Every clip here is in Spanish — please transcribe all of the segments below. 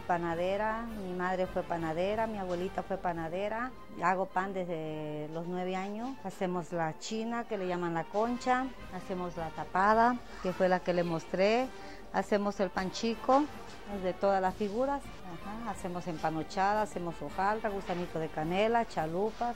panadera, mi madre fue panadera, mi abuelita fue panadera. Hago pan desde los 9 años. Hacemos la china, que le llaman la concha. Hacemos la tapada, que fue la que le mostré. Hacemos el pan chico, de todas las figuras. Ajá. Hacemos empanochada, hacemos hojaldra, gusanito de canela, chalupas.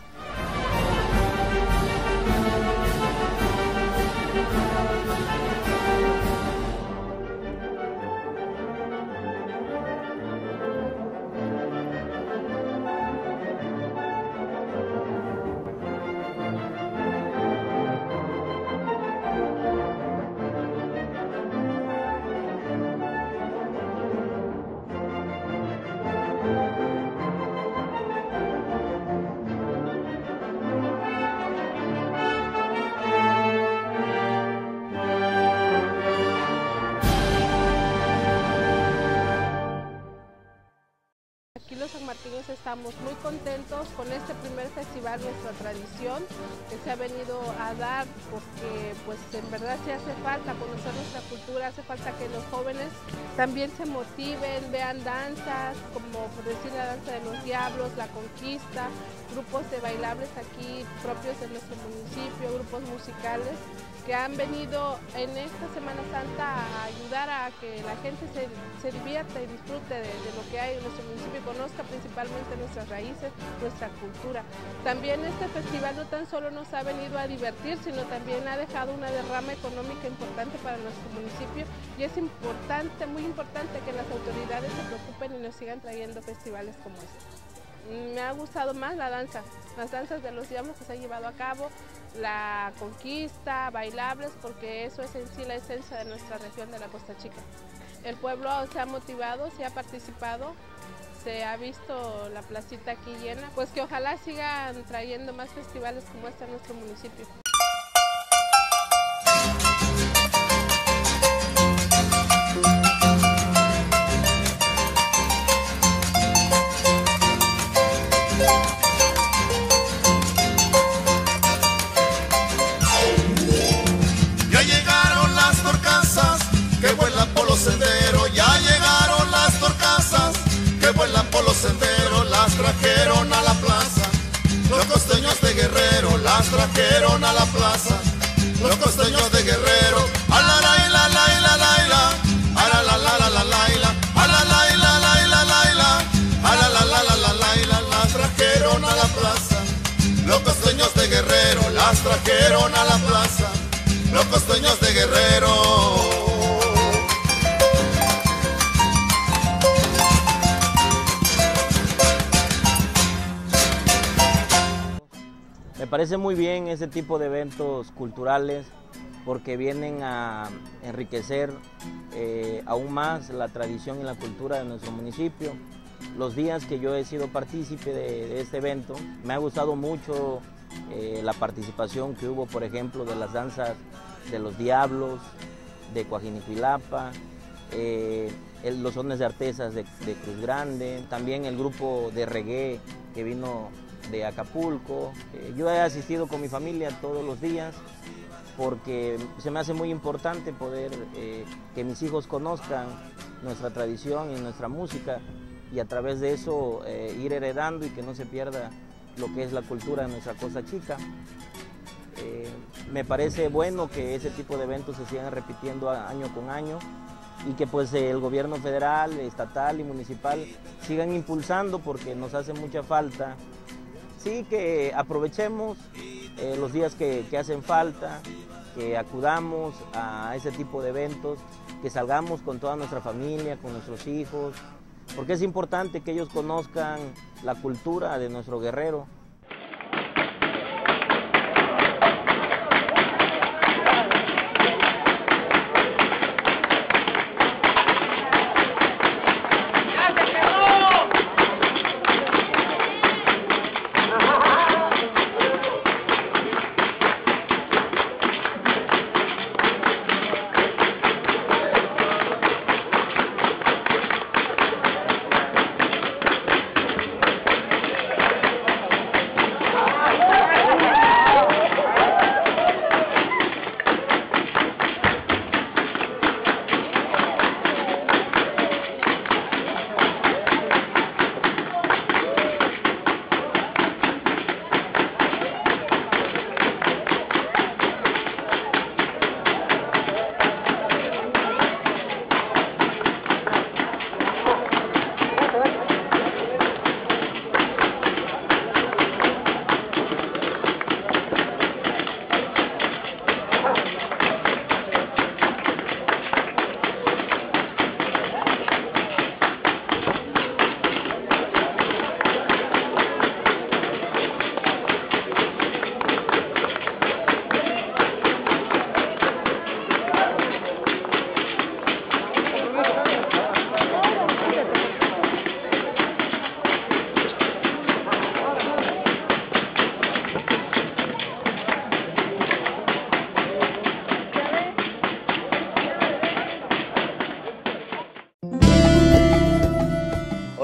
Aquí los sanmartinios estamos muy contentos con este primer festival, nuestra tradición que se ha venido a dar, porque pues en verdad sí hace falta conocer nuestra cultura, hace falta que los jóvenes también se motiven, vean danzas, como por decir la danza de los diablos, la conquista, grupos de bailables aquí propios de nuestro municipio, grupos musicales que han venido en esta Semana Santa a ayudar a que la gente se divierta y disfrute de lo que hay en nuestro municipio, conozca principalmente nuestras raíces, nuestra cultura. También este festival no tan solo nos ha venido a divertir, sino también ha dejado una derrama económica importante para nuestro municipio, y es importante, muy importante, que las autoridades se preocupen y nos sigan trayendo festivales como este. Me ha gustado más la danza, las danzas de los diablos que se han llevado a cabo, la conquista, bailables, porque eso es en sí la esencia de nuestra región de la Costa Chica. El pueblo se ha motivado, se ha participado, se ha visto la placita aquí llena, pues que ojalá sigan trayendo más festivales como este a nuestro municipio. Ya llegaron las torcasas que vuelan por los senderos, ya llegaron las torcasas que vuelan por los senderos, las trajeron a la plaza. Los costeños de Guerrero las trajeron a la plaza. Los costeños de Guerrero, a la la la la la la, a la la la la la la, a la la la la la la, a la la la la la, las trajeron a la plaza. Los costeños de Guerrero las trajeron a la plaza. Los costeños de Guerrero. Me parece muy bien ese tipo de eventos culturales porque vienen a enriquecer aún más la tradición y la cultura de nuestro municipio. Los días que yo he sido partícipe de este evento, me ha gustado mucho la participación que hubo, por ejemplo, de las danzas de los diablos, de Coajinicuilapa, los sones de artesas de Cruz Grande, también el grupo de reggae que vino de Acapulco. Yo he asistido con mi familia todos los días porque se me hace muy importante poder que mis hijos conozcan nuestra tradición y nuestra música, y a través de eso ir heredando y que no se pierda lo que es la cultura de nuestra Costa Chica. Me parece bueno que ese tipo de eventos se sigan repitiendo año con año y que pues el gobierno federal, estatal y municipal sigan impulsando, porque nos hace mucha falta. Sí, que aprovechemos los días que hacen falta, que acudamos a ese tipo de eventos, que salgamos con toda nuestra familia, con nuestros hijos, porque es importante que ellos conozcan la cultura de nuestro Guerrero.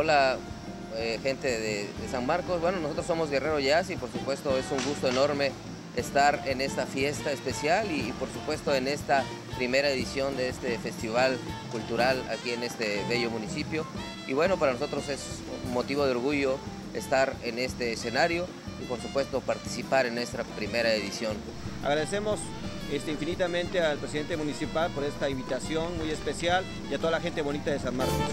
Hola gente de San Marcos, bueno, nosotros somos Guerrero Jazz y por supuesto es un gusto enorme estar en esta fiesta especial y por supuesto en esta primera edición de este festival cultural aquí en este bello municipio. Y bueno, para nosotros es un motivo de orgullo estar en este escenario y por supuesto participar en esta primera edición. Agradecemos infinitamente al presidente municipal por esta invitación muy especial y a toda la gente bonita de San Marcos.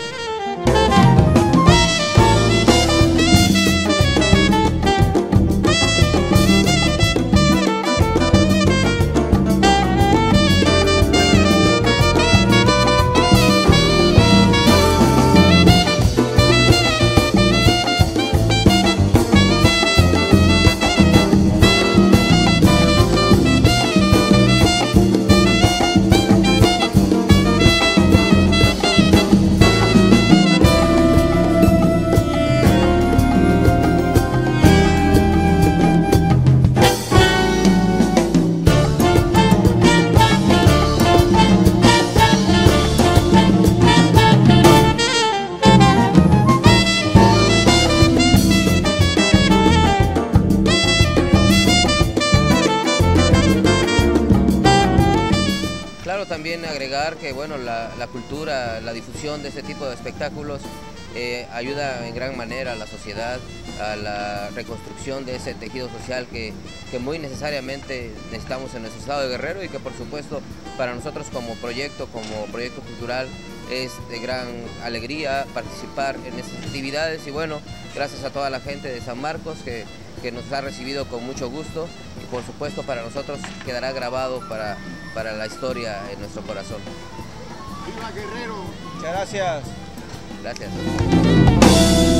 Claro, también agregar que bueno, la cultura, la difusión de este tipo de espectáculos ayuda en gran manera a la sociedad, a la reconstrucción de ese tejido social que muy necesariamente necesitamos en nuestro estado de Guerrero y que por supuesto para nosotros como proyecto cultural es de gran alegría participar en estas actividades y bueno, gracias a toda la gente de San Marcos que nos ha recibido con mucho gusto y por supuesto para nosotros quedará grabado para la historia en nuestro corazón. ¡Viva Guerrero! Muchas gracias. Gracias.